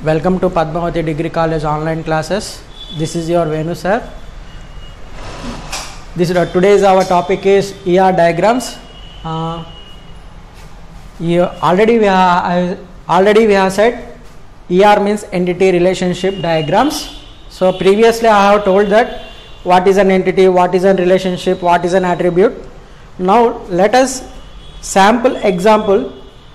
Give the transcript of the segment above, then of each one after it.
Welcome to Padmavati Degree College online classes. This is your Venu sir. Today's our topic is ER diagrams. Already we have said ER means entity relationship diagrams. So previously I have told that what is an entity, what is a relationship, what is an attribute. Now let us sample example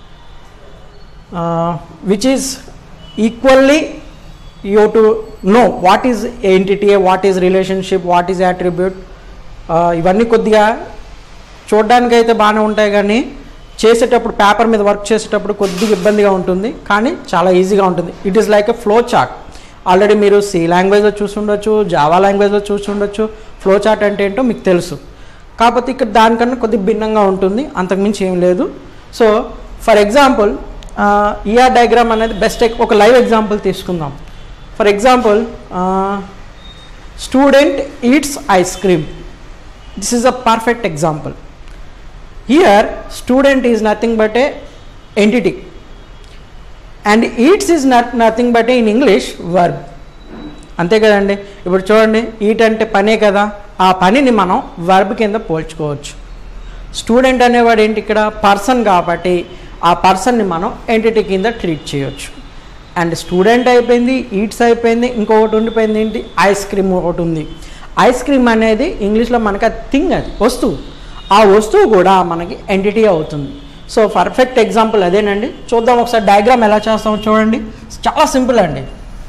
which is equally you have to know what is entity, what is relationship, what is attribute. ఇవన్నీ కొద్దిగా చూడడానికి అయితే బాగానే ఉంటాయి కానీ చేసేటప్పుడు paper మీద work చేసేటప్పుడు కొద్దిగా ఇబ్బందిగా ఉంటుంది కానీ చాలా ఈజీగా ఉంటుంది. It is like a flow chart. Already మీరు సి లాంగ్వేజ్లో చూసి ఉండొచ్చు, జావా లాంగ్వేజ్లో చూసి ఉండొచ్చు. ఫ్లో చార్ట్ అంటే ఏంటో మీకు తెలుసు. కాకపోతే ఇక్కడ దానికన్నా కొద్దిగా భిన్నంగా ఉంటుంది, అంతకుమించి ఏం లేదు. So for example ER diagram అనేది బెస్ట్ ఒక లైవ్ ఎగ్జాంపుల్ తీసుకుందాం. For example student eats ice cream. This is a perfect example. Here student is nothing but a entity and eats is nothing but in English verb. అంతే కదండి. ఇప్పుడు చూడండి, eat అంటే పనే కదా, ఆ పనిని మనం వర్బ్ కింద పోల్చుకోవచ్చు. స్టూడెంట్ అనేవాడు ఏంటి ఇక్కడ పర్సన్ కాబట్టి ఆ పర్సన్ని మనం ఎంటిటీ కింద ట్రీట్ చేయొచ్చు. అండ్ స్టూడెంట్ అయిపోయింది, ఈట్స్ అయిపోయింది, ఇంకొకటి ఉండిపోయింది ఏంటి, ఐస్ క్రీమ్ ఒకటి ఉంది. ఐస్ క్రీమ్ అనేది ఇంగ్లీష్లో మనకి అది థింగ్, అది వస్తువు. ఆ వస్తువు కూడా మనకి ఎంటిటీ అవుతుంది. సో పర్ఫెక్ట్ ఎగ్జాంపుల్ అదేనండి. చూద్దాం ఒకసారి డయాగ్రామ్ ఎలా చేస్తామో చూడండి. చాలా సింపుల్ అండి.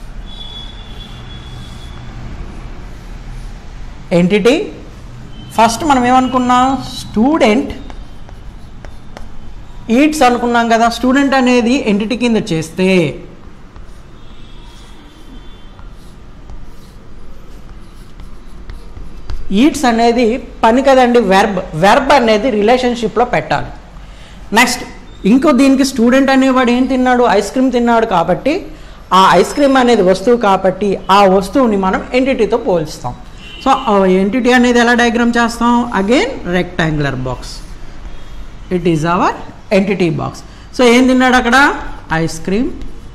ఎంటిటీ ఫస్ట్ మనం ఏమనుకున్నాం, స్టూడెంట్ ఈట్స్ అనుకున్నాం కదా. స్టూడెంట్ అనేది ఎంటిటీ కింద చేస్తే ఈట్స్ అనేది పని కదండి, వెర్బ్ అనేది రిలేషన్షిప్లో పెట్టాలి. నెక్స్ట్ ఇంకో దీనికి స్టూడెంట్ అనేవాడు ఏం తిన్నాడు, ఐస్ క్రీమ్ తిన్నాడు కాబట్టి ఆ ఐస్ క్రీమ్ అనేది వస్తువు కాబట్టి ఆ వస్తువుని మనం ఎంటిటీతో పోల్స్తాం. సో ఎంటిటీ అనేది ఎలా డయాగ్రామ్ చేస్తాం, again rectangular box. It is our entity box. So ఏం తిన్నాడు అక్కడ, ice cream.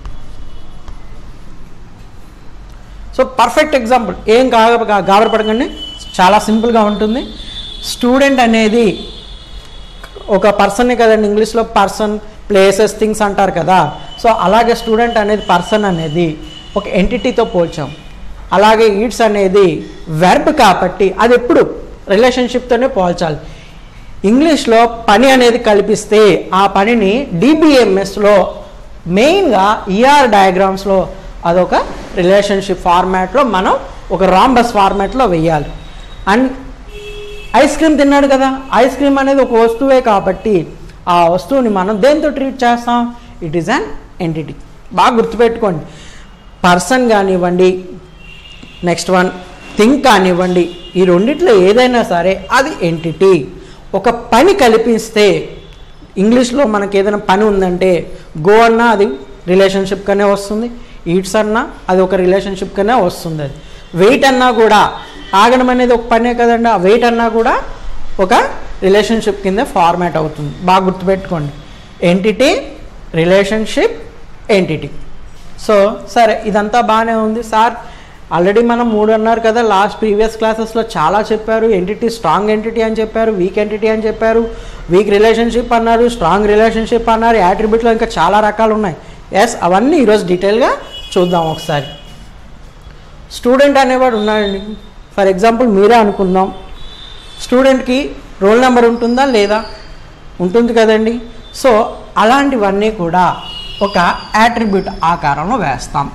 So perfect example. ఏం గాబరపడకండి, చాలా సింపుల్గా ఉంటుంది. స్టూడెంట్ అనేది ఒక పర్సనే కదండి, ఇంగ్లీష్లో పర్సన్, ప్లేసెస్, థింగ్స్ అంటారు కదా. సో అలాగే స్టూడెంట్ అనేది పర్సన్ అనేది ఒక ఎంటిటీతో పోల్చాం. అలాగే ఈట్స్ అనేది వెర్బ్ కాబట్టి అది ఎప్పుడు రిలేషన్షిప్తోనే పోల్చాలి. ఇంగ్లీష్లో పని అనేది కల్పిస్తే ఆ పనిని డిబిఎంఎస్లో మెయిన్గా ఈఆర్ డయాగ్రామ్స్లో అదొక రిలేషన్షిప్ ఫార్మాట్లో మనం ఒక రాంబస్ ఫార్మాట్లో వెయ్యాలి. అండ్ ఐస్ క్రీమ్ తిన్నాడు కదా, ఐస్ క్రీమ్ అనేది ఒక వస్తువే కాబట్టి ఆ వస్తువుని మనం దేంతో ట్రీట్ చేస్తాం, ఇట్ ఈస్ అన్ ఎంటిటీ. బాగా గుర్తుపెట్టుకోండి, పర్సన్ కానివ్వండి, నెక్స్ట్ వన్ థింగ్ కానివ్వండి, ఈ రెండిట్లో ఏదైనా సరే అది ఎంటిటీ. ఒక పని కల్పిస్తే ఇంగ్లీష్లో మనకి ఏదైనా పని ఉందంటే గో అన్నా అది రిలేషన్షిప్గానే వస్తుంది, ఈట్స్ అన్నా అది ఒక రిలేషన్షిప్గానే వస్తుంది. అది వెయిట్ అన్నా కూడా, ఆగడం అనేది ఒక పనే కదండి, ఆ వెయిట్ అన్నా కూడా ఒక రిలేషన్షిప్ కింద ఫార్మాట్ అవుతుంది. బాగా గుర్తుపెట్టుకోండి, ఎంటిటీ, రిలేషన్షిప్, ఎంటిటీ. సో సరే, ఇదంతా బాగానే ఉంది సార్. ఆల్రెడీ మనం 3 అన్నారు కదా, ప్రీవియస్ క్లాసెస్లో చాలా చెప్పారు. ఎంటిటీ స్ట్రాంగ్ ఎంటిటీ అని చెప్పారు, వీక్ ఎంటిటీ అని చెప్పారు, వీక్ రిలేషన్షిప్ అన్నారు, స్ట్రాంగ్ రిలేషన్షిప్ అన్నారు, యాట్రిబ్యూట్లో ఇంకా చాలా రకాలు ఉన్నాయి. ఎస్, అవన్నీ ఈరోజు డీటెయిల్గా చూద్దాం ఒకసారి. స్టూడెంట్ అనేవాడు ఉన్నాడండి. ఫర్ ఎగ్జాంపుల్ మీరే అనుకుందాం, స్టూడెంట్కి రోల్ నెంబర్ ఉంటుందా లేదా, ఉంటుంది కదండి. సో అలాంటివన్నీ కూడా ఒక యాట్రిబ్యూట్ ఆకారంలో వేస్తాం.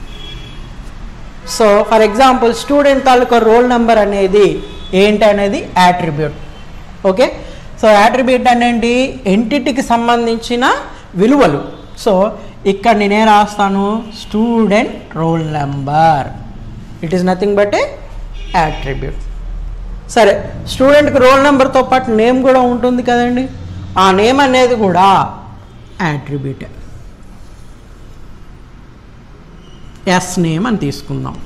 సో ఫర్ ఎగ్జాంపుల్ స్టూడెంట్ తాలూకా రోల్ నెంబర్ అనేది ఏంటి అనేది యాట్రిబ్యూట్. ఓకే, సో యాట్రిబ్యూట్ అనేది ఎంటిటీకి సంబంధించిన విలువలు. సో ఇక్కడ నేనే రాస్తాను, student roll number. It is nothing but a attribute. సరే, స్టూడెంట్కి రోల్ నెంబర్తో పాటు నేమ్ కూడా ఉంటుంది కదండి, ఆ నేమ్ అనేది కూడా యాట్రిబ్యూట్. ఎస్ నేమ్ అని తీసుకుందాం.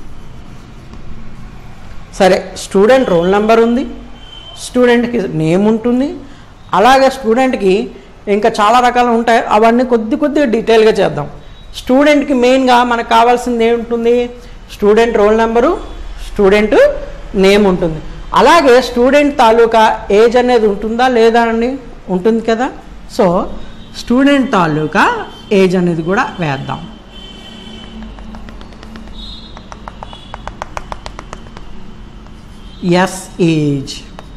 సరే, స్టూడెంట్ రోల్ నెంబర్ ఉంది, స్టూడెంట్కి నేమ్ ఉంటుంది, అలాగే స్టూడెంట్కి ఇంకా చాలా రకాలు ఉంటాయి. అవన్నీ కొద్దిగా డీటెయిల్గా చేద్దాం. స్టూడెంట్కి మెయిన్గా మనకు కావాల్సింది ఏముంటుంది, student roll number, student name ఉంటుంది. అలాగే స్టూడెంట్ తాలూకా ఏజ్ అనేది ఉంటుందా లేదా అండి, ఉంటుంది కదా. సో స్టూడెంట్ తాలూకా ఏజ్ అనేది కూడా వేద్దాం. S age.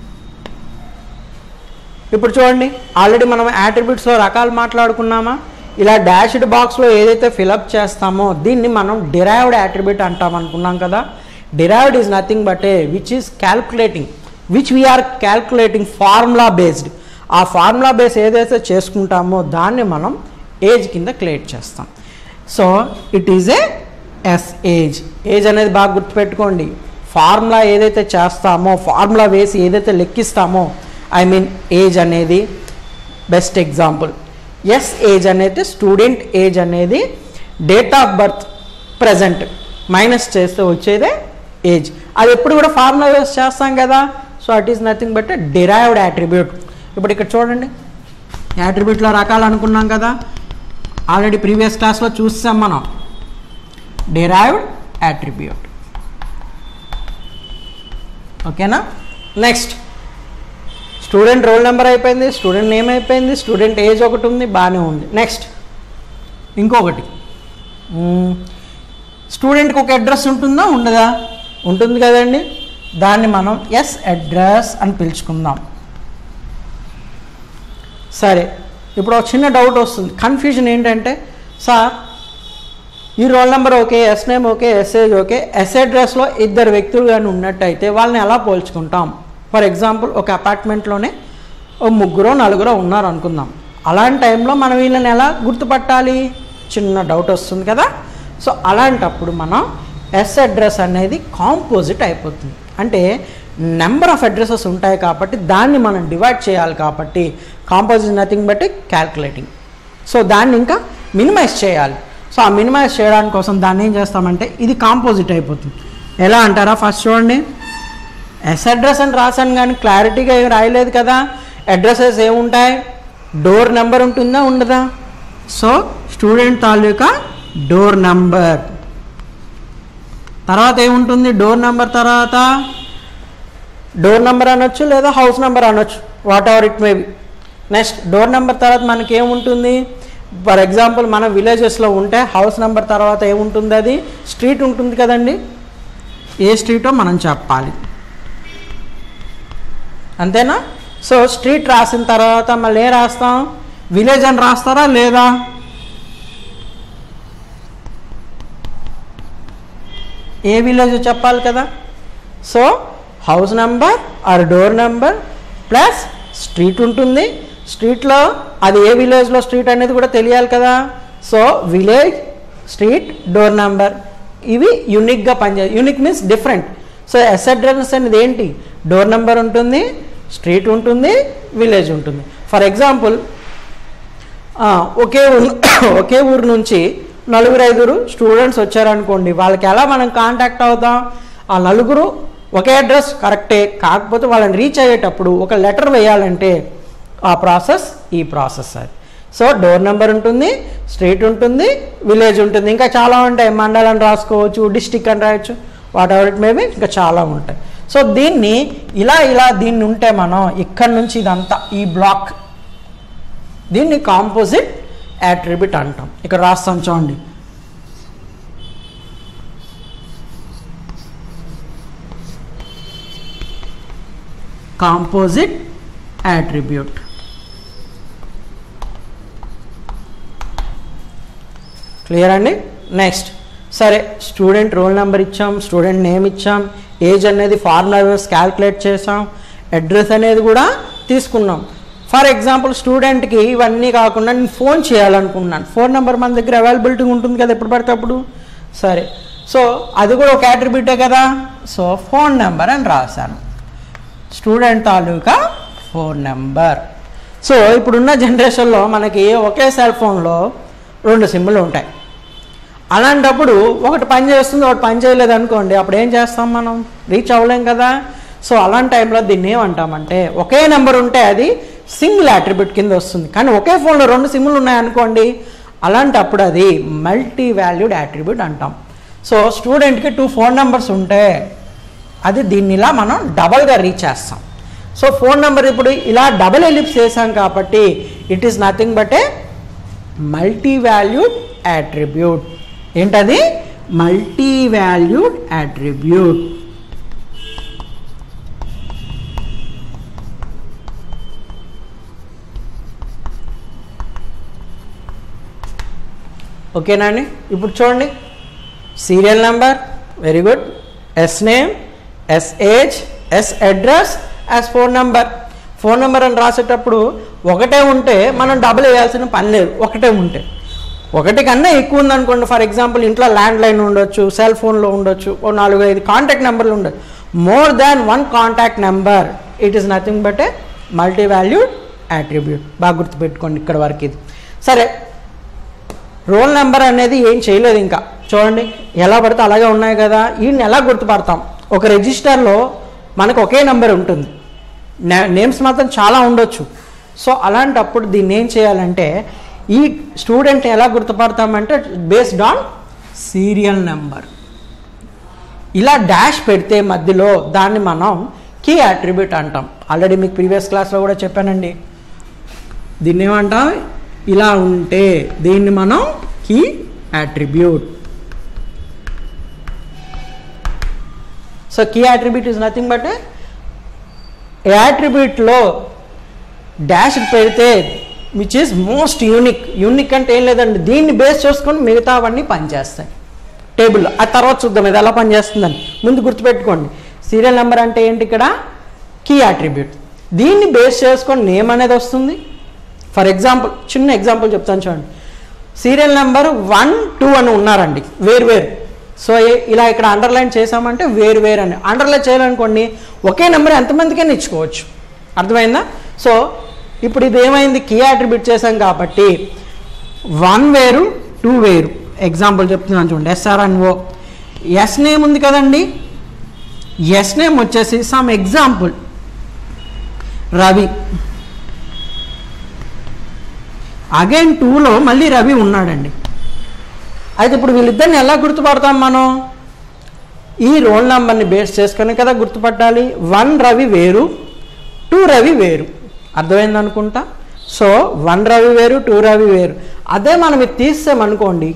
ఇప్పుడు చూడండి, ఆల్రెడీ మనం యాట్రిబ్యూట్స్లో రకాలు మాట్లాడుకున్నామా. ఇలా డాష్డ్ బాక్స్లో ఏదైతే ఫిలప్ చేస్తామో దీన్ని మనం డిరైవ్డ్ యాట్రిబ్యూట్ అంటాం అనుకున్నాం కదా. Derived is nothing but which is calculating, which we are calculating formula based. ఆ ఫార్ములా బేస్ ఏదైతే చేసుకుంటామో దాన్ని మనం ఏజ్ కింద క్రియేట్ చేస్తాం. So it is a S age. Age అనేది బాగా గుర్తుపెట్టుకోండి. ఫార్ములా ఏదైతే చేస్తామో, ఫార్ములా వేసి ఏదైతే లెక్కిస్తామో, ఐ మీన్ ఏజ్ అనేది బెస్ట్ ఎగ్జాంపుల్. ఎస్ ఏజ్ అనేది స్టూడెంట్ ఏజ్ అనేది date of birth present minus చేస్తే వచ్చేదే ఏజ్. అది ఎప్పుడు కూడా ఫార్ములా వేసి చేస్తాం కదా. So it is nothing but derived attribute. ఇప్పుడు ఇక్కడ చూడండి, యాట్రిబ్యూట్లో రకాలు అనుకున్నాం కదా, ఆల్రెడీ ప్రీవియస్ క్లాస్లో చూసాం మనం. డిరైవ్డ్ యాట్రిబ్యూట్, ఓకేనా. నెక్స్ట్ స్టూడెంట్ రోల్ నెంబర్ అయిపోయింది, స్టూడెంట్ నేమ్ అయిపోయింది, స్టూడెంట్ ఏజ్ ఒకటి ఉంది, బాగానే ఉంది. నెక్స్ట్ ఇంకొకటి, స్టూడెంట్కి ఒక అడ్రస్ ఉంటుందా ఉండదా, ఉంటుంది కదండి. దాన్ని మనం ఎస్ అడ్రస్ అని పిలుచుకుందాం. సరే, ఇప్పుడు ఒక చిన్న డౌట్ వస్తుంది, కన్ఫ్యూజన్ ఏంటంటే, సార్ ఈ roll number okay, S name okay, S age okay, S అడ్రస్లో ఇద్దరు వ్యక్తులు కానీ ఉన్నట్టయితే వాళ్ళని ఎలా పోల్చుకుంటాం. ఫర్ ఎగ్జాంపుల్ ఒక అపార్ట్మెంట్లోనే ఓ ముగ్గురో నలుగురో ఉన్నారు అనుకుందాం. అలాంటి టైంలో మనం వీళ్ళని ఎలా గుర్తుపట్టాలి, చిన్న డౌట్ వస్తుంది కదా. సో అలాంటప్పుడు మనం ఎస్ అడ్రస్ అనేది కాంపోజిట్ అయిపోతుంది. అంటే నెంబర్ ఆఫ్ అడ్రసెస్ ఉంటాయి కాబట్టి దాన్ని మనం డివైడ్ చేయాలి కాబట్టి composite nothing but calculating. So దాన్ని ఇంకా మినిమైజ్ చేయాలి. సో ఆ మినిమైజ్ చేయడానికి కోసం దాన్ని ఏం చేస్తామంటే ఇది కాంపోజిట్ అయిపోతుంది. ఎలా అంటారా, ఫస్ట్ చూడండి, ఎస్ అడ్రస్ అని రాశాను కానీ క్లారిటీగా ఏమి రాయలేదు కదా. అడ్రసెస్ ఏముంటాయి, డోర్ నెంబర్ ఉంటుందా ఉండదా. సో స్టూడెంట్ తాలూకా డోర్ నెంబర్, తర్వాత ఏముంటుంది, డోర్ నెంబర్ తర్వాత డోర్ నెంబర్ అనొచ్చు లేదా హౌస్ నెంబర్ అనొచ్చు, whatever it may be. Next door number తర్వాత మనకి ఏముంటుంది, ఫర్ ఎగ్జాంపుల్ మన విలేజెస్లో ఉంటే హౌస్ నెంబర్ తర్వాత ఏముంటుంది, అది స్ట్రీట్ ఉంటుంది కదండి. ఏ స్ట్రీటో మనం చెప్పాలి, అంతేనా. సో స్ట్రీట్ రాసిన తర్వాత మళ్ళీ ఏ రాస్తాం, విలేజ్ అని రాస్తారా లేదా, ఏ విలేజ్ చెప్పాలి కదా. So house number or door number plus street ఉంటుంది. స్ట్రీట్లో అది ఏ విలేజ్లో స్ట్రీట్ అనేది కూడా తెలియాలి కదా. So village, street, door number ఇవి యూనిక్గా పనిచేయాలి. Unique means different. So S address అనేది ఏంటి, డోర్ నెంబర్ ఉంటుంది, స్ట్రీట్ ఉంటుంది, విలేజ్ ఉంటుంది. ఫర్ ఎగ్జాంపుల్ ఒకే ఊరు నుంచి నలుగురు ఐదుగురు స్టూడెంట్స్ వచ్చారనుకోండి, వాళ్ళకి ఎలా మనం కాంటాక్ట్ అవుతాం, ఆ నలుగురు ఒకే అడ్రస్ కరెక్టే, కాకపోతే వాళ్ళని రీచ్ అయ్యేటప్పుడు ఒక లెటర్ వేయాలంటే ఆ ప్రాసెస్ ఈ ప్రాసెస్ అది. సో డోర్ నెంబర్ ఉంటుంది, స్ట్రీట్ ఉంటుంది, విలేజ్ ఉంటుంది, ఇంకా చాలా ఉంటాయి, మండలం రాసుకోవచ్చు, డిస్టిక్ అని రాయొచ్చు, వాట్ ఎవర్ ఇట్ మేబీ, ఇంకా చాలా ఉంటాయి. సో దీన్ని ఇలా దీన్ని ఉంటే మనం ఇక్కడ నుంచి ఇదంతా ఈ బ్లాక్, దీన్ని కాంపోజిట్ యాట్రిబ్యూట్ అంటాం. ఇక్కడ రాస్తాం చూడండి, కాంపోజిట్ యాట్రిబ్యూట్. క్లియర్ అండి. నెక్స్ట్, సరే స్టూడెంట్ రోల్ నెంబర్ ఇచ్చాం, స్టూడెంట్ నేమ్ ఇచ్చాం, ఏజ్ అనేది ఫార్ములా వేసి క్యాల్కులేట్ చేసాం, అడ్రస్ అనేది కూడా తీసుకున్నాం. ఫర్ ఎగ్జాంపుల్ స్టూడెంట్కి ఇవన్నీ కాకుండా నేను ఫోన్ చేయాలనుకున్నాను, ఫోన్ నెంబర్ మన దగ్గర అవైలబిలిటీ ఉంటుంది కదా ఎప్పుడు పడితే అప్పుడు. సరే, సో అది కూడా ఒక యాట్రిబ్యూటే కదా. సో ఫోన్ నెంబర్ అని రాశాను, స్టూడెంట్ తాలూకా ఫోన్ నెంబర్. సో ఇప్పుడున్న జనరేషన్లో మనకి ఒకే సెల్ ఫోన్లో 2 సిమ్లు ఉంటాయి. అలాంటప్పుడు ఒకటి పని చేస్తుంది, ఒకటి పని చేయలేదు అనుకోండి, అప్పుడు ఏం చేస్తాం, మనం రీచ్ అవ్వలేం కదా. సో అలాంటి టైంలో దీన్ని ఏమంటామంటే, ఒకే నెంబర్ ఉంటే అది సింగిల్ యాట్రిబ్యూట్ కింద వస్తుంది. కానీ ఒకే ఫోన్లో 2 సిమ్లు ఉన్నాయనుకోండి, అలాంటప్పుడు అది మల్టీ వాల్యూడ్ యాట్రిబ్యూట్ అంటాం. సో స్టూడెంట్కి 2 ఫోన్ నెంబర్స్ ఉంటే అది దీన్ని ఇలా మనం డబల్గా రీచ్ చేస్తాం. సో ఫోన్ నెంబర్ ఇప్పుడు ఇలా డబల్ ఎలిప్స్ చేసాం కాబట్టి it is nothing but a multi valued attribute. ఏంటది? Multi valued attribute. ఓకేనా అండి? ఇప్పుడు చూడండి, serial number, very good, S name, S age, S address, S phone number. Phone number అని రాసేటప్పుడు ఒకటే ఉంటే మనం డబుల్ వేయాల్సిన పని లేదు. ఒకటే ఉంటే, ఒకటి కన్నా ఎక్కువ ఉందనుకోండి, ఫర్ ఎగ్జాంపుల్ ఇంట్లో ల్యాండ్ లైన్ ఉండొచ్చు, సెల్ ఫోన్లో ఉండొచ్చు, 4-5 కాంటాక్ట్ నెంబర్లు ఉండొచ్చు. More than 1 contact number, it is nothing but a multi valued attribute. బాగా గుర్తుపెట్టుకోండి ఇక్కడ వరకు ఇది. సరే, రోల్ నెంబర్ అనేది ఏం చేయలేదు ఇంకా. చూడండి ఎలా పడితే అలాగే ఉన్నాయి కదా. వీటిని ఎలా గుర్తుపడతాం? ఒక రిజిస్టర్లో మనకు ఒకే నెంబర్ ఉంటుంది, నేమ్స్ మాత్రం చాలా ఉండొచ్చు. సో అలాంటప్పుడు దీన్ని ఏం చేయాలంటే, ఈ స్టూడెంట్ ఎలా గుర్తుపడతామంటే బేస్డ్ ఆన్ సీరియల్ నెంబర్. ఇలా డాష్ పెడితే మధ్యలో దాన్ని మనం కీ అట్రిబ్యూట్ అంటాం. ఆల్రెడీ మీకు ప్రీవియస్ క్లాస్లో కూడా చెప్పానండి. దీన్ని ఏమంటాం? ఇలా ఉంటే దీన్ని మనం key attribute. So key attribute is nothing but a అట్రిబ్యూట్లో డాష్ పెడితే which is most unique. Unique అంటే ఏం లేదండి, దీన్ని బేస్ చేసుకొని మిగతావన్నీ పనిచేస్తాయి టేబుల్లో. ఆ తర్వాత చూద్దాం ఇది ఎలా పనిచేస్తుందని. ముందు గుర్తుపెట్టుకోండి, సీరియల్ నెంబర్ అంటే ఏంటి? ఇక్కడ కీ అట్రిబ్యూట్. దీన్ని బేస్ చేసుకొని నేమ్ అనేది వస్తుంది. ఫర్ ఎగ్జాంపుల్, చిన్న ఎగ్జాంపుల్ చెప్తాను చూడండి. సీరియల్ నెంబర్ 1, 2 అని ఉన్నారండి, వేరు. సో ఇలా ఇక్కడ అండర్లైన్ చేసామంటే వేరు అని. అండర్లైన్ చేయాలనుకోండి, ఒకే నెంబర్ ఎంతమందికైనా ఇచ్చుకోవచ్చు. అర్థమైందా? సో ఇప్పుడు ఇది ఏమైంది? కీ అట్రిబ్యూట్ చేసాం కాబట్టి 1 వేరు, 2 వేరు. ఎగ్జాంపుల్ చెప్తున్నాను చూడండి, SRNO. ఎస్ నేమ్ ఉంది కదండి, ఎస్ నేమ్ వచ్చేసి సమ్ ఎగ్జాంపుల్ రవి. అగైన్ 2లో మళ్ళీ రవి ఉన్నాడండి. అయితే ఇప్పుడు వీళ్ళిద్దరిని ఎలా గుర్తుపడతాం మనం? ఈ రోల్ నెంబర్ని బేస్ చేసుకొని కదా గుర్తుపట్టాలి. 1 రవి వేరు, 2 రవి వేరు. అర్థమైంది అనుకుంటా. సో 1 రవి వేరు, 2 రవి వేరు. అదే మనం ఇది తీసామనుకోండి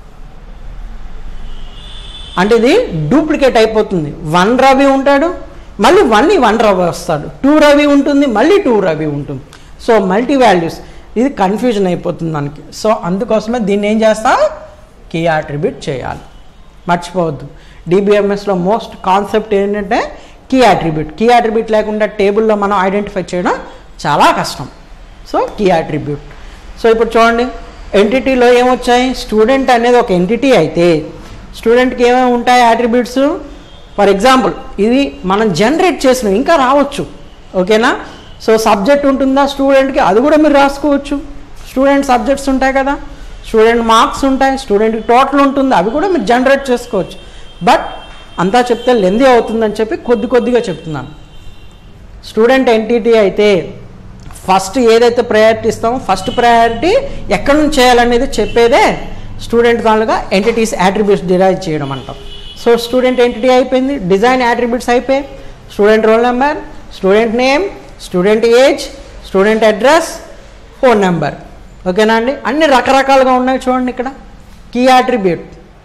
అంటే ఇది డూప్లికేట్ అయిపోతుంది. 1 రవి ఉంటాడు, మళ్ళీ 1 రవి వస్తాడు. 2 రవి ఉంటుంది, మళ్ళీ 2 రవి ఉంటుంది. సో మల్టీ వాల్యూస్, ఇది కన్ఫ్యూజన్ అయిపోతుంది మనకి. సో అందుకోసమే దీన్ని ఏం చేస్తా? కీ అట్రిబ్యూట్ చేయాలి. మర్చిపోవద్దు, డిబిఎంఎస్లో మోస్ట్ కాన్సెప్ట్ ఏంటంటే కీ అట్రిబ్యూట్. కీ అట్రిబ్యూట్ లేకుండా టేబుల్లో మనం ఐడెంటిఫై చేయడం చాలా కష్టం. So key attribute. సో ఇప్పుడు చూడండి, ఎంటిటీలో ఏమొచ్చాయి? స్టూడెంట్ అనేది ఒక ఎంటిటీ అయితే స్టూడెంట్కి ఏమేమి ఉంటాయి అట్రిబ్యూట్స్? ఫర్ ఎగ్జాంపుల్ ఇది మనం జనరేట్ చేసినాం, ఇంకా రావచ్చు. ఓకేనా? సో సబ్జెక్ట్ ఉంటుందా స్టూడెంట్కి, అది కూడా మీరు రాసుకోవచ్చు. స్టూడెంట్ సబ్జెక్ట్స్ ఉంటాయి కదా, స్టూడెంట్ మార్క్స్ ఉంటాయి, స్టూడెంట్కి టోటల్ ఉంటుంది, అవి కూడా మీరు జనరేట్ చేసుకోవచ్చు. బట్ అంతా చెప్తే లెందీ అవుతుందని చెప్పి కొద్దిగా చెప్తున్నాను. స్టూడెంట్ ఎంటిటీ అయితే ఫస్ట్ ఏదైతే ప్రయారిటీ ఇస్తామో ఫస్ట్ ప్రయారిటీ ఎక్కడి నుంచి చేయాలనేది చెప్పేదే స్టూడెంట్ దానిగా ఎంటిటీస్ యాట్రిబ్యూట్స్ డిరైవ్ చేయడం అంటాం. సో స్టూడెంట్ ఎంటిటీ అయిపోయింది, డిజైన్ యాట్రిబ్యూట్స్ అయిపోయి, student roll number, student name, student age, student address, phone number. ఓకేనా అండి? అన్ని రకరకాలుగా ఉన్నాయి చూడండి. ఇక్కడ కీ అట్రిబ్యూట్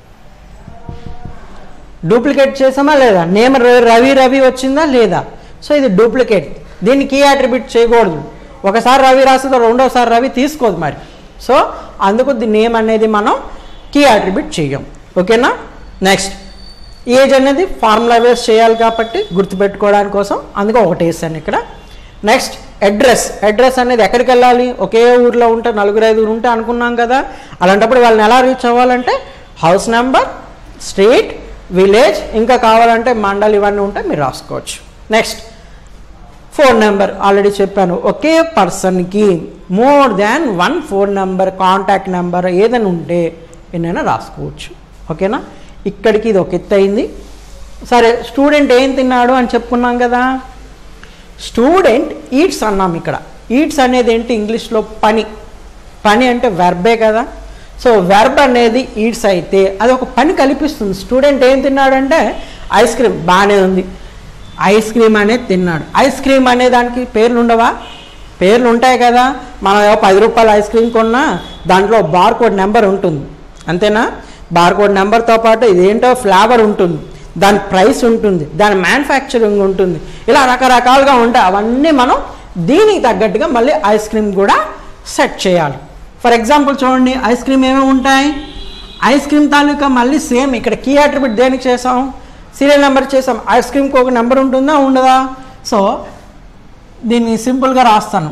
డూప్లికేట్ చేసామా లేదా? నేమ్ రవి వచ్చిందా లేదా? సో ఇది డూప్లికేట్, దీన్ని కీ అట్రిబ్యూట్ చేయకూడదు. ఒకసారి రవి రాస్తుందో రెండోసారి రవి తీసుకోదు మరి. సో అందుకు ది నేమ్ అనేది మనం కీ అట్రిబ్యూట్ చేయం. ఓకేనా? నెక్స్ట్ ఏజ్ అనేది ఫార్ములా వేస్ చేయాలి కాబట్టి గుర్తుపెట్టుకోవడానికి కోసం అందుకే ఒకటి వేసాను ఇక్కడ. నెక్స్ట్ అడ్రస్ అనేది ఎక్కడికి వెళ్ళాలి? ఒకే ఊర్లో ఉంటే 4-5 ఉంటే అనుకున్నాం కదా. అలాంటప్పుడు వాళ్ళని ఎలా రీచ్ అవ్వాలంటే హౌస్ నెంబర్, స్ట్రీట్, విలేజ్, ఇంకా కావాలంటే మండల్, ఇవన్నీ ఉంటే మీరు రాసుకోవచ్చు. నెక్స్ట్ ఫోన్ నెంబర్ ఆల్రెడీ చెప్పాను, ఒకే పర్సన్కి more than 1 phone number, contact number ఏదైనా ఉంటే ఎన్నైనా రాసుకోవచ్చు. ఓకేనా? ఇక్కడికి ఇది ఒక ఎత్తు అయింది. సరే, స్టూడెంట్ ఏం తిన్నాడు అని చెప్పుకున్నాం కదా. స్టూడెంట్ ఈట్స్ అన్నాం. ఇక్కడ ఈట్స్ అనేది ఏంటి? ఇంగ్లీష్లో పని అంటే వెర్బే కదా. సో వెర్బ్ అనేది ఈట్స్ అయితే అది ఒక పని కల్పిస్తుంది. స్టూడెంట్ ఏం తిన్నాడంటే ఐస్ క్రీమ్, బాగానే ఉంది, ఐస్ క్రీమ్ అనేది తిన్నాడు. ఐస్ క్రీమ్ అనే దానికి పేర్లు ఉండవా? పేర్లు ఉంటాయి కదా. మనం 10 రూపాయల ఐస్ క్రీమ్ కొన్నా దాంట్లో బార్కోడ్ నెంబర్ ఉంటుంది, అంతేనా? బార్కోడ్ నెంబర్తో పాటు ఇదేంటో ఫ్లేవర్ ఉంటుంది, దాని ప్రైస్ ఉంటుంది, దాని మ్యానుఫ్యాక్చరింగ్ ఉంటుంది, ఇలా రకరకాలుగా ఉంటాయి. అవన్నీ మనం దీనికి తగ్గట్టుగా మళ్ళీ ఐస్ క్రీమ్ కూడా సెట్ చేయాలి. ఫర్ ఎగ్జాంపుల్ చూడండి, ఐస్ క్రీమ్ ఏమేమి ఉంటాయి? ఐస్ క్రీమ్ తాలూకా మళ్ళీ సేమ్ ఇక్కడ కీ అట్రిబ్యూట్ దేనికి చేసాం? సీరియల్ నెంబర్ చేసాం. ఐస్ క్రీమ్కి ఒక నెంబర్ ఉంటుందా ఉండదా? సో దీన్ని సింపుల్గా రాస్తాను,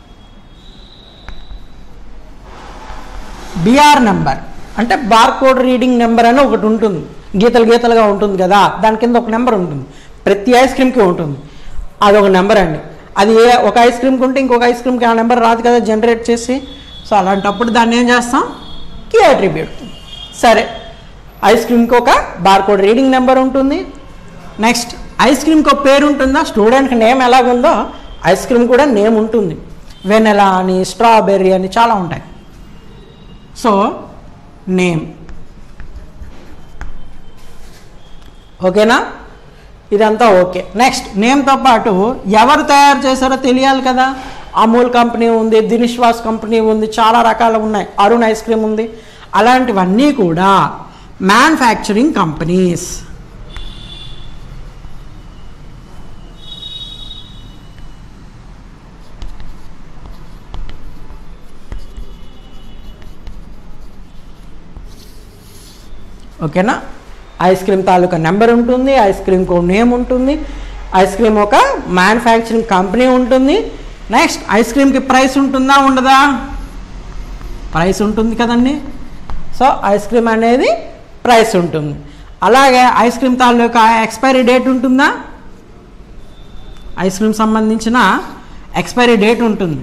బిఆర్ నెంబర్ అంటే బార్కోడ్ రీడింగ్ నెంబర్ అని ఒకటి ఉంటుంది, గీతలుగా ఉంటుంది కదా, దాని కింద ఒక నెంబర్ ఉంటుంది, ప్రతి ఐస్ క్రీమ్కి ఉంటుంది, అదొక నెంబర్ అండి. అది ఒక ఐస్ క్రీమ్కి ఉంటే ఇంకొక ఐస్ క్రీమ్కి ఆ నెంబర్ రాదు కదా జనరేట్ చేసి. సో అలాంటప్పుడు దాన్ని ఏం చేస్తాం? Key attribute. సరే, ఐస్ క్రీమ్కి ఒక బార్కోడ్ రీడింగ్ నెంబర్ ఉంటుంది. నెక్స్ట్ ఐస్ క్రీమ్కి ఒక పేరు ఉంటుందా? స్టూడెంట్కి నేమ్ ఎలాగుందో ఐస్ క్రీమ్ కూడా నేమ్ ఉంటుంది, వెనెలా అని, స్ట్రాబెర్రీ అని చాలా ఉంటాయి. సో నేమ్, ఓకేనా? ఇదంతా ఓకే. నెక్స్ట్ నేమ్తో పాటు ఎవరు తయారు చేశారో తెలియాలి కదా. అమూల్ కంపెనీ ఉంది, దినిశ్వాస్ కంపెనీ ఉంది, చాలా రకాలు ఉన్నాయి, అరుణ్ ఐస్ క్రీమ్ ఉంది. అలాంటివన్నీ కూడా మ్యానుఫ్యాక్చరింగ్ కంపెనీస్. ఓకేనా? ఐస్ క్రీమ్ తాలూకా నెంబర్ ఉంటుంది, ఐస్ క్రీమ్కి ఒక నేమ్ ఉంటుంది, ఐస్ క్రీమ్ ఒక మ్యానుఫ్యాక్చరింగ్ కంపెనీ ఉంటుంది. నెక్స్ట్ ఐస్ క్రీమ్కి ప్రైస్ ఉంటుందా ఉండదా? ప్రైస్ ఉంటుంది కదండి. సో ఐస్ క్రీమ్ అనేది ప్రైస్ ఉంటుంది. అలాగే ఐస్ క్రీమ్ తాలూకా ఎక్స్పైరీ డేట్ ఉంటుందా? ఐస్ క్రీమ్ సంబంధించిన ఎక్స్పైరీ డేట్ ఉంటుంది.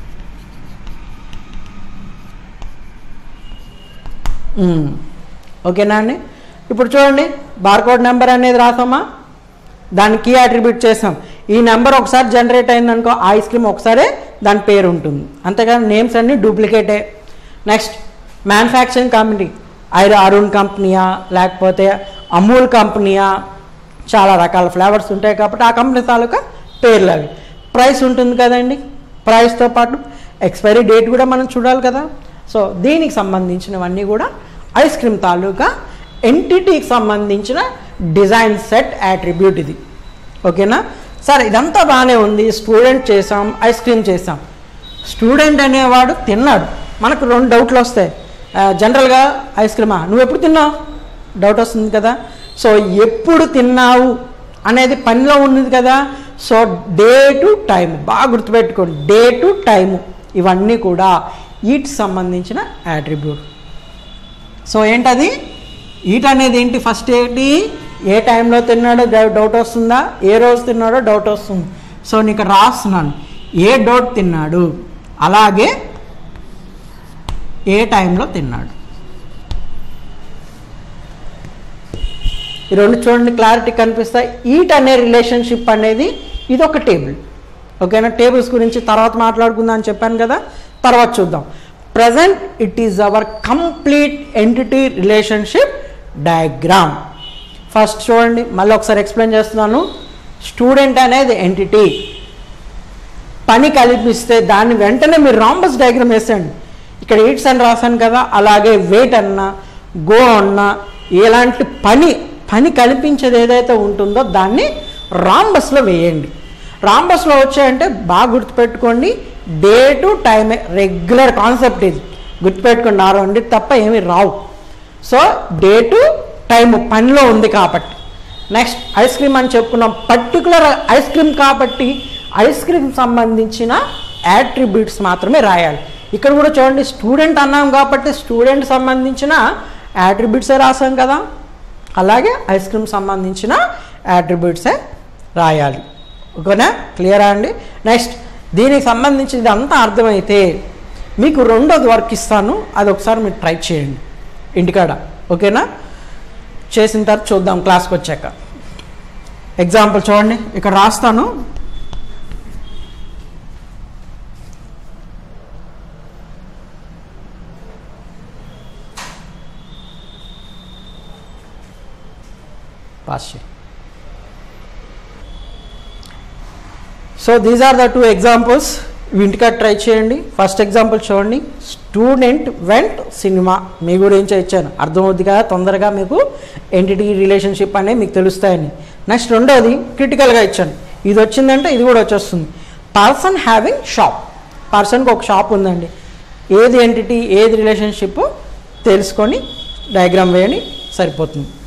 ఓకేనా అండి? ఇప్పుడు చూడండి, బార్కోడ్ నెంబర్ అనేది రాసామా, దానికి కీ అట్రిబ్యూట్ చేసాం. ఈ నెంబర్ ఒకసారి జనరేట్ అయిందనుకో ఐస్ క్రీమ్ ఒకసారి దాని పేరు ఉంటుంది, అంతేకాని నేమ్స్ అన్నీ డూప్లికేటే. నెక్స్ట్ మ్యానుఫ్యాక్చరింగ్ కంపెనీ, అరుణ్ కంపెనీయా లేకపోతే అమూల్ కంపెనీయా, చాలా రకాల ఫ్లేవర్స్ ఉంటాయి కాబట్టి ఆ కంపెనీ తాలూకా పేర్లు అవి. ప్రైస్ ఉంటుంది కదండి, ప్రైస్తో పాటు ఎక్స్పైరీ డేట్ కూడా మనం చూడాలి కదా. సో దీనికి సంబంధించినవన్నీ కూడా ఐస్ క్రీమ్ తాలూకా ఎంటిటీకి సంబంధించిన డిజైన్ సెట్ అట్రిబ్యూట్ ఇది. ఓకేనా? సరే, ఇదంతా బాగానే ఉంది. స్టూడెంట్ చేసాం, ఐస్ క్రీమ్ చేసాం. స్టూడెంట్ అనేవాడు తిన్నాడు. మనకు 2 డౌట్లు వస్తాయి జనరల్గా. ఐస్ క్రీమా నువ్వు ఎప్పుడు తిన్నావు డౌట్ వస్తుంది కదా. సో ఎప్పుడు తిన్నావు అనేది పనిలో ఉన్నది కదా. సో డే టు టైం బాగా గుర్తుపెట్టుకోండి, డే టు టైము ఇవన్నీ కూడా ఈట్కి సంబంధించిన అట్రిబ్యూట్. సో ఏంటది? ఈట్ అనేది ఏంటి? ఫస్ట్ ఏంటి? ఏ టైంలో తిన్నాడో డౌట్ వస్తుందా, ఏ రోజు తిన్నాడో డౌట్ వస్తుంది. సో నీకు రాస్తున్నాను, ఏ డౌట్ తిన్నాడు, అలాగే ఏ టైంలో తిన్నాడు. ఈ రెండు చూడండి, క్లారిటీ కనిపిస్తాయి. ఈట్ అనే రిలేషన్షిప్ అనేది ఇది ఒక టేబుల్. ఓకేనా? టేబుల్స్ గురించి తర్వాత మాట్లాడుకుందాం అని చెప్పాను కదా, తర్వాత చూద్దాం. Present it is our complete entity relationship diagram. First చూడండి, మళ్ళీ ఒకసారి ఎక్స్ప్లెయిన్ చేస్తున్నాను. స్టూడెంట్ అనేది ఎంటిటీ, పని కల్పిస్తే దాన్ని వెంటనే మీరు రాంబస్ డయాగ్రామ్ వేసండి. ఇక్కడ ఈట్స్ అని రాశాను కదా, అలాగే వెయిట్ అన్నా గో అన్నా ఎలాంటి పని కల్పించేది ఏదైతే ఉంటుందో దాన్ని రాంబస్లో వేయండి. రాంబస్లో వచ్చాయంటే బాగా గుర్తుపెట్టుకోండి, డే టు టైమే రెగ్యులర్ కాన్సెప్ట్ ఇది, గుర్తుపెట్టుకోండి. 6 తప్ప ఏమి రావు. సో డే టు టైము పనిలో ఉంది కాబట్టి. నెక్స్ట్ ఐస్ క్రీమ్ అని చెప్పుకున్నాం, పర్టికులర్ ఐస్ క్రీమ్ కాబట్టి ఐస్ క్రీమ్ సంబంధించిన యాట్రిబ్యూట్స్ మాత్రమే రాయాలి. ఇక్కడ కూడా చూడండి, స్టూడెంట్ అన్నాం కాబట్టి స్టూడెంట్ సంబంధించిన యాట్రిబ్యూట్సే రాసాం కదా, అలాగే ఐస్ క్రీమ్ సంబంధించిన యాట్రిబ్యూట్సే రాయాలి. ఓకేనా? క్లియరా అండి? నెక్స్ట్ దీనికి సంబంధించి ఇదంతా అర్థమైతే మీకు 2వ వర్క్ ఇస్తాను, అది ఒకసారి మీరు ట్రై చేయండి ఇంటికాడ. ఓకేనా? చేసిన తర్వాత చూద్దాం క్లాస్కి వచ్చాక. ఎగ్జాంపుల్ చూడండి, ఇక్కడ రాస్తాను. పాస్ చేయి. So these are the 2 examples. ఇంటికాడ ట్రై చేయండి. ఫస్ట్ ఎగ్జాంపుల్ చూడండి, స్టూడెంట్ వెంట్ సినిమా. మీ గురించి ఇచ్చాను, అర్థమవుద్ది కదా, తొందరగా మీకు ఎంటిటీ రిలేషన్షిప్ అనేవి మీకు తెలుస్తాయని. నెక్స్ట్ రెండోది క్రిటికల్గా ఇచ్చాను, ఇది వచ్చిందంటే ఇది కూడా వచ్చేస్తుంది. పర్సన్ హ్యావింగ్ షాప్, పర్సన్కి ఒక షాప్ ఉందండి, ఏది ఎంటిటీ ఏది రిలేషన్షిప్ తెలుసుకొని డయాగ్రామ్ వేయండి, సరిపోతుంది.